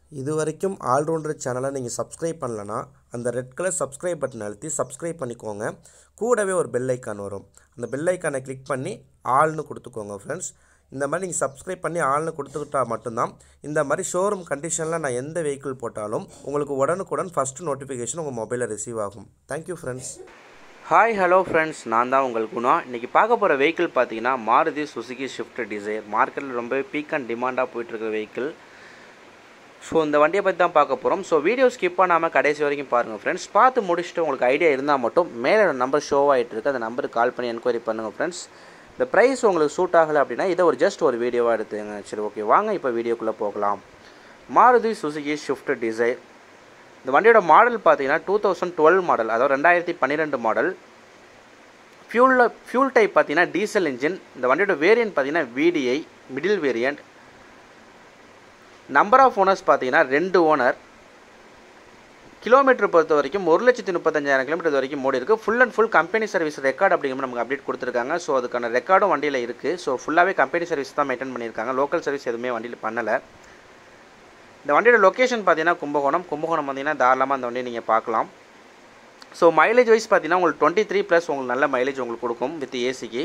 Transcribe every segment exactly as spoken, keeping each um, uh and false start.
இது வரைக்கும் ஆல்ரவுண்டர் சேனலை நீங்கள் சப்ஸ்கிரைப் பண்ணலனா அந்த ரெட் கலர் சப்ஸ்கிரைப் பட்டன் அழுத்தி சப்ஸ்கிரைப் பண்ணிக்கோங்க. கூடவே ஒரு பெல் ஐக்கான் வரும். அந்த பெல் ஐக்கானை கிளிக் பண்ணி ஆல்னு கொடுத்துக்கோங்க ஃப்ரெண்ட்ஸ். இந்த மாதிரி நீங்கள் சப்ஸ்கிரைப் பண்ணி ஆல்னு கொடுத்துக்கிட்டா மட்டும்தான் இந்த மாதிரி ஷோரூம் கண்டிஷனில் நான் எந்த வெஹிக்கிள் போட்டாலும் உங்களுக்கு உடனுக்குடன் ஃபஸ்ட்டு நோட்டிஃபிகேஷன் உங்கள் மொபைலில் ரிசீவ் ஆகும். Thank you friends. Hi hello friends, நான் தான் உங்கள் குணா. இன்றைக்கி பார்க்க போகிற வெஹிக்கிள் பார்த்தீங்கன்னா மாருதி சுசுகி ஸ்விஃப்ட் டிசைர். மார்க்கெட்டில் ரொம்பவே பீக் அண்ட் டிமாண்டாக போயிட்டுருக்க வெஹிக்கிள். ஸோ இந்த வண்டியை பற்றி தான் பார்க்க போகிறோம். ஸோ வீடியோ ஸ்கிப் பண்ணாமல் கடைசி வரைக்கும் பாருங்கள் ஃப்ரெண்ட்ஸ். பார்த்து முடிச்சுட்டு உங்களுக்கு ஐடியா இருந்தால் மட்டும் மேலே நம்பர் ஷோ ஆகிட்டு இருக்குது, அந்த நம்பருக்கு கால் பண்ணி என்கொயரி பண்ணுங்கள் ஃப்ரெண்ட்ஸ். இந்த ப்ரைஸ் உங்களுக்கு சூட் ஆகலை அப்படின்னா இதை ஒரு ஜஸ்ட் ஒரு வீடியோவாக எடுத்துங்க. சரி, ஓகே, வாங்க இப்போ வீடியோக்குள்ளே போகலாம். Maruti Suzuki Swift Dzire. இந்த வண்டியோட மாடல் பார்த்தீங்கன்னா டூ தௌசண்ட் டுவெல் மாடல், அதாவது ரெண்டாயிரத்தி பன்னிரெண்டு மாடல். ஃபியூலில் ஃபியூல் டைப் பார்த்தீங்கன்னா டீசல் இன்ஜின். இந்த வண்டியோட வேரியன்ட் பார்த்தீங்கன்னா VDI middle variant. Number of owners பார்த்தீங்கன்னா ரெண்டு ஓனர். கிலோமீட்டர் பொறுத்த வரைக்கும் ஒரு லட்சத்தி முப்பத்தஞ்சாயிரம் கிலோமீட்டர் வரைக்கும் ஓடி இருக்குது. Full and full company service record அப்படிங்கிற நமக்கு அப்டேட் கொடுத்துருக்காங்க. ஸோ அதுக்கான ரெக்கார்டும் வண்டியில் இருக்குது. ஸோ ஃபுல்லாகவே கம்பெனி சர்வீஸ் தான் மெயின்டைன் பண்ணியிருக்காங்க. லோக்கல் சர்வீஸ் எதுவுமே வண்டியில் பண்ணலை. இந்த வண்டியோட லொக்கேஷன் பார்த்தீங்கன்னா கும்பகோணம். கும்பகோணம் பார்த்தீங்கன்னா தாராளமாக அந்த வண்டியை நீங்கள் பார்க்கலாம். ஸோ மைலேஜ் வைஸ் பார்த்தீங்கன்னா உங்களுக்கு டுவெண்ட்டி த்ரீ ப்ளஸ் உங்களுக்கு நல்ல மைலேஜ் உங்களுக்கு கொடுக்கும் வித் ஏசிக்கு.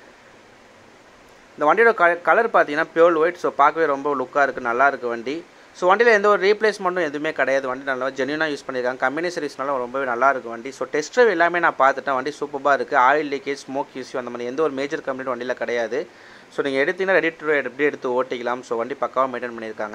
இந்த வண்டியோட க கலர் பார்த்தீங்கன்னா பியூர் ஒயிட். ஸோ பார்க்கவே ரொம்ப லுக்காக இருக்குது, நல்லா இருக்குது வண்டி. ஸோ வண்டியில் எந்த ஒரு ரீப்ளேஸ்மெண்ட்டும் எதுவுமே கிடையாது. வண்டி நல்லா ஜென்யூனாக யூஸ் பண்ணியிருக்காங்க. கம்பெனி சர்வீஸ்னால ரொம்பவே நல்லா இருக்குது வண்டி. ஸோ டெஸ்ட் ட்ரைவ் எல்லாமே நான் பார்த்துட்டேன். வண்டி சூப்பராக இருக்குது. ஆயில் லீக்கேஜ், ஸ்மோக் இஷ்யூ அந்த மாதிரி எந்த ஒரு மேஜர் கம்ப்ளைண்ட் வண்டியில் கிடையாது. ஸோ நீங்கள் எடுத்தீங்கன்னா ரெடி டு எப்படி எடுத்து ஓட்டிக்கலாம். ஸோ வண்டி பக்காவாக மெயின்டைன் பண்ணியிருக்காங்க.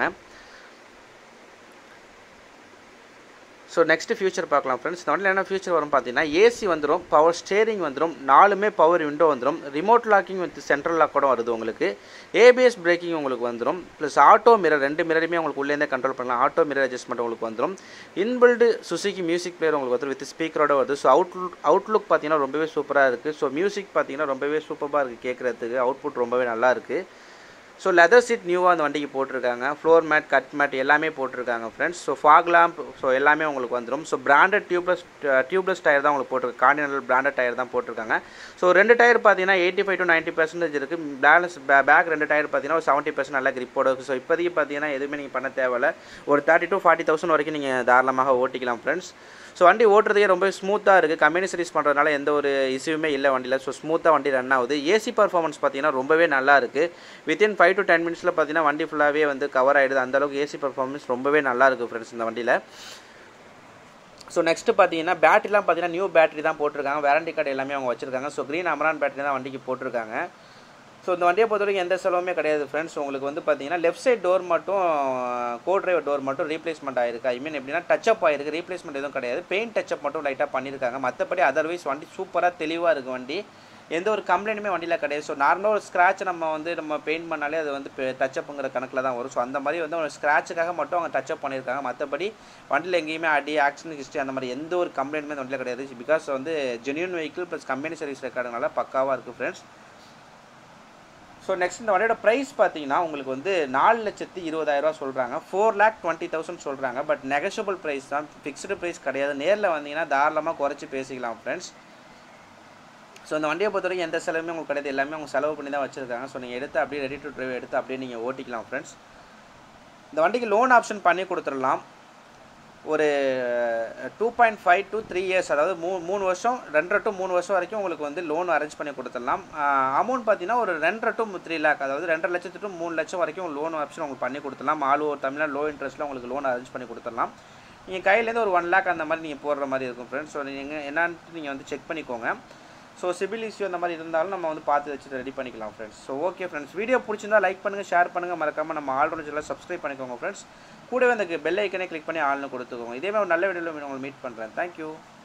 ஸோ நெக்ஸ்ட் ஃபியூச்சர் பார்க்கலாம் ஃப்ரெண்ட்ஸ். இந்த வண்டியில் என்ன ஃபியூச்சர் வரும் பார்த்தீங்கன்னா ஏசி வந்துடும், பவர் ஸ்டேரிங் வந்துடும், நாலுமே பவர் விண்டோ வந்துடும், remote locking with central lock கூட வருது உங்களுக்கு. ஏபிஎஸ் பிரேக்கிங் உங்களுக்கு வந்துடும். ப்ளஸ் ஆட்டோ மிரர், ரெண்டு மிரருமே உங்களுக்கு உள்ளேருந்தே கண்ட்ரோல் பண்ணலாம். ஆட்டோ மிரர் அட்ஜஸ்ட்மெண்ட் உங்களுக்கு வந்துடும். இன்பில்டு சுசுகி மியூசிக் பிளேயர் உங்களுக்கு வந்துடும் வித் ஸ்பீக்கரோட வருது. ஸோ அவுட்லுக் அவுட்லுக் பார்த்தீங்கன்னா ரொம்பவே சூப்பராக இருக்குது. ஸோ மியூசிக் பார்த்தீங்கன்னா ரொம்பவே சூப்பராக இருக்குது கேட்குறதுக்கு. அவுட்புட் ரொம்பவே நல்லா இருக்குது. ஸோ லெதர் சீட் நியூவாக அந்த வண்டிக்கு போட்டிருக்காங்க. ஃப்ளோர் மேட், கட் மேட் எல்லாமே போட்டிருக்காங்க friends. So fog lamp, so எல்லாமே உங்களுக்கு வந்துடும். So branded tubeless tubeless tyre தான் உங்களுக்கு போட்டிருக்கு. கார்டினல் பிராண்டட் டயர் தான் போட்டிருக்காங்க. ஸோ ரெண்டு டயர் பார்த்தீங்கன்னா eighty five to ninety percentage இருக்குது. பேலன்ஸ் பேக் ரெண்டு டயர் பார்த்தீங்கன்னா ஒரு செவன்ட்டி பர்சன்ட் நல்லா கிரிப்போட இருக்குது. ஸோ இப்போதைக்கு பார்த்தீங்கன்னா எதுவுமே நீங்கள் பண்ண தேவையில்லை. ஒரு தேர்ட்டி டு ஃபார்ட்டி தௌசண்ட் வரைக்கும் நீங்கள் தாராளமாக ஓட்டிக்கலாம் ஃப்ரெண்ட்ஸ். ஸோ வண்டி ஓட்டுறதுக்கே ரொம்ப ஸ்மூத்தாக இருக்குது. கம்பெனி சர்வீஸ் பண்ணுறதுனால எந்த ஒரு இஷ்யூமே இல்லை வண்டியில். ஸோ ஸ்மூத்தாக வண்டி ரன் ஆகுது. ஏசி பர்ஃபார்மன்ஸ் பார்த்தீங்கன்னா ரொம்பவே நல்லா இருக்குது. வித்தின் ஃபைவ் டு டென் மினிட்ஸில் பார்த்தீங்கன்னா வண்டி ஃபுல்லாகவே வந்து கவர் ஆகிடுது. அந்தளவுக்கு ஏசி பர்ஃபார்மன்ஸ் ரொம்பவே நல்லா இருக்குது ஃப்ரெண்ட்ஸ் இந்த வண்டியில். ஸோ நெக்ஸ்ட் பார்த்தீங்கன்னா பேட்டரிலாம் பார்த்தீங்கன்னா நியூ பேட்டரி தான் போட்டிருக்காங்க. வாரண்டி கார்டு எல்லாமே அவங்க வச்சிருக்காங்க. ஸோ க்ரீன் அமரான் பேட்டரி தான் வண்டிக்கு போட்டிருக்காங்க. ஸோ இந்த வண்டியை பொறுத்த வரைக்கும் எந்த செலவுமே கிடையாது ஃப்ரெண்ட்ஸ். உங்களுக்கு வந்து பார்த்தீங்கன்னா லெஃப்ட் சைட் டோர் மட்டும் கோ டிரைவர் டோர் மட்டும் ரீப்ளேஸ்மெண்ட் ஆயிருக்கு. ஐ மீன் எப்படின்னா டச்சப் ஆயிருக்கு. ரீப்ளேஸ்மெண்ட் எதுவும் கிடையாது. பெயிண்ட் டச்சப் மட்டும் லைட்டாக பண்ணியிருக்காங்க. மற்றபடி அதர்வைஸ் வண்டி சூப்பராக தெளிவாக இருக்குது வண்டி. எந்த ஒரு கம்ப்ளைண்ட்டுமே வண்டியில் கிடையாது. ஸோ நார்மலாக ஒரு ஸ்க்ராட்ச் நம்ம வந்து நம்ம பெயிண்ட் பண்ணாலே அது வந்து டச்சப்புங்கிற கணக்கில் தான் வரும். ஸோ அந்த மாதிரி வந்து ஒரு ஸ்க்ராட்சுக்காக மட்டும் அவங்க டச்சப் பண்ணியிருக்காங்க. மற்றபடி வண்டியில் எங்கேயுமே அடி, ஆக்சிடென்ட் ஹிஸ்ட்ரி அந்த மாதிரி எந்த ஒரு கம்ப்ளைண்ட்டுமே வண்டியில் கிடையாது. பிகாஸ் வந்து genuine vehicle plus company service ரெக்கார்டுனால பக்காவாக இருக்குது ஃப்ரெண்ட்ஸ். ஸோ நெக்ஸ்ட் இந்த வண்டியோட ப்ரைஸ் பார்த்தீங்கன்னா உங்களுக்கு வந்து நாலு லட்சத்தி இருபதாயிரரூவா சொல்கிறாங்க. ஃபோர் லேக் டுவெண்ட்டி தௌசண்ட் சொல்கிறாங்க. பட் நெகோஷியபிள் ப்ரைஸ் தான், ஃபிக்ஸ்டு ப்ரைஸ் கிடையாது. நேரில் வந்தீங்கன்னா தாராளமாக குறைச்சி பேசிக்கலாம் ஃப்ரெண்ட்ஸ். ஸோ இந்த வண்டியை பொறுத்த வரைக்கும் எந்த செலவுமே உங்களுக்கு கிடையாது. எல்லாமே அவங்க செலவு பண்ணி தான் வச்சுருக்காங்க. ஸோ நீங்கள் எடுத்து அப்படியே ரெடி டு ட்ரைவ் எடுத்து அப்படியே நீங்கள் ஓட்டிக்கலாம் ஃப்ரெண்ட்ஸ். இந்த வண்டிக்கு லோன் ஆப்ஷன் பண்ணி கொடுத்துடலாம். ஒரு two point five to three years, அதாவது மூ மூணு வருஷம் ரெண்டரை டு மூணு வருஷம் வரைக்கும் உங்களுக்கு வந்து லோன் அரேஞ்ச் பண்ணி கொடுத்துடலாம். அமௌண்ட் பார்த்தீங்கன்னா ஒரு ரெண்டரை டு த்ரீ லேக், அதாவது ரெண்டரை லட்சத்து டு மூணு லட்சம் வரைக்கும் லோன் ஆப்ஷன் உங்களுக்கு பண்ணி கொடுத்துடலாம். ஆல் ஓவர் தமிழ்நாடு லோ இன்ட்ரெஸ்ட்டில் உங்களுக்கு லோன் அரேஞ்ச் பண்ணி கொடுத்துடலாம். நீங்கள் கையிலேருந்து ஒரு ஒன் லேக் அந்த மாதிரி நீங்கள் போடுற மாதிரி இருக்கும் ஃப்ரெண்ட்ஸ். ஸோ நீங்கள் என்னான்ட்டு நீங்கள் வந்து செக் பண்ணிக்கோங்க. ஸோ சிபில் இஷ்யூ அந்த மாதிரி இருந்தாலும் நம்ம வந்து பார்த்து வச்சுட்டு ரெடி பண்ணிக்கலாம் friends. So okay friends, video பிடிச்சிருந்தா லைக் பண்ணுங்கள், ஷேர் பண்ணுங்கள், மறக்காமல் நம்ம ஆல்ரவுண்டர் சேனலை சப்ஸ்கிரைப் பண்ணிக்கோங்க ஃப்ரெண்ட்ஸ். கூடவே அந்த பெல் ஐக்கனே கிளிக் பண்ணி ஆள்னு கொடுத்துக்கோங்க. இதே மாதிரி ஒரு நல்ல வீடியோவில் உங்களை மீட் பண்ணுறேன். தேங்க்யூ.